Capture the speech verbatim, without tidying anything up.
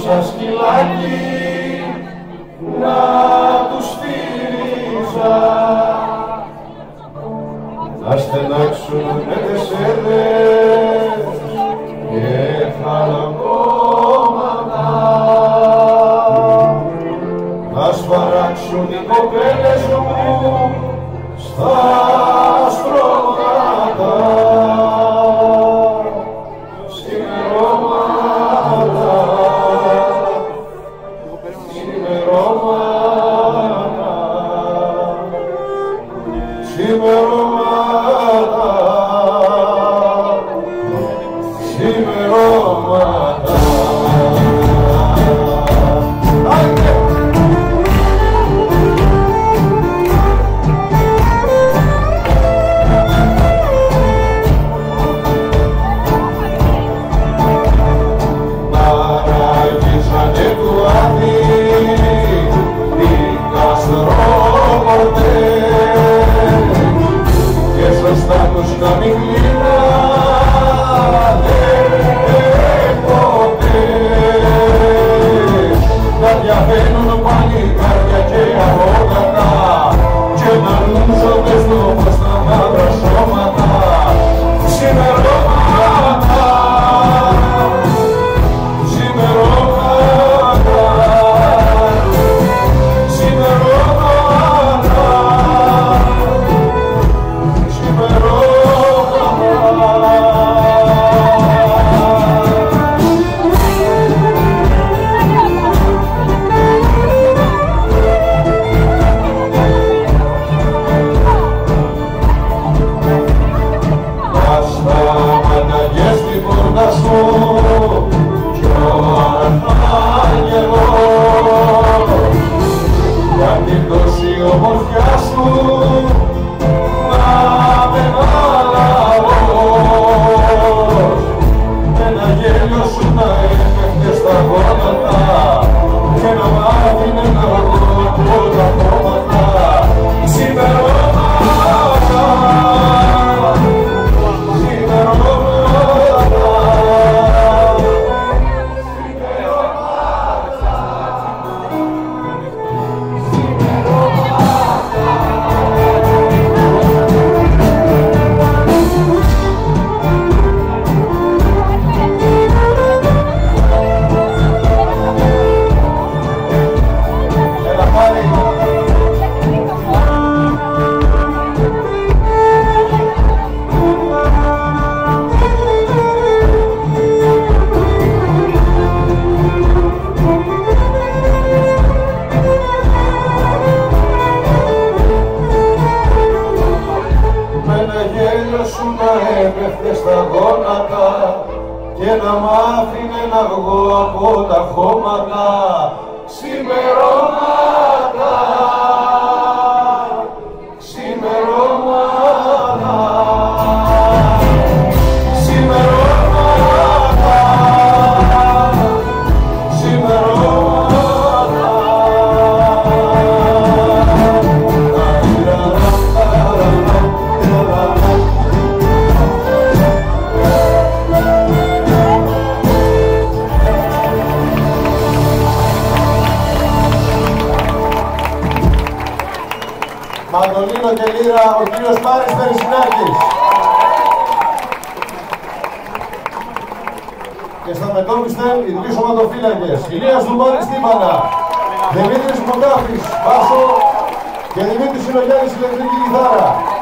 σαν σκυλάκι να τους στήριζα, να στενάξουν με τεσσέρες και χαλακώματα, να σφαράξουν οι κοπέλες μου στα στρώματα, ξημερώματα, ξημερώματα, ξημερώματα, ξημερώματα. Να μην κλείνανε ποτέ, να διαβαίνουν παλικάρια και αγώγατα και να λούζονται στο φως τα μαύρα σώματα. Ξημερώματα, ξημερώματα, ξημερώματα, έπεφτε στα γόνατα και να μ' άφηνε να βγω από τα χώματα. Ξημερώματα, ξημερώματα, ξημερώματα, ξημερώματα. Μαντολίνο και λύρα, ο κύριος Μάρης Περισσινάκης. Και στα μετώπιστεν οι τρεις σωματοφύλακες. Ηλίας Δουμάνης τύμπανα, Δημήτρης Μοντάφης μπάσο και Δημήτρης Συνογιάννης ηλεκτρική κιθάρα.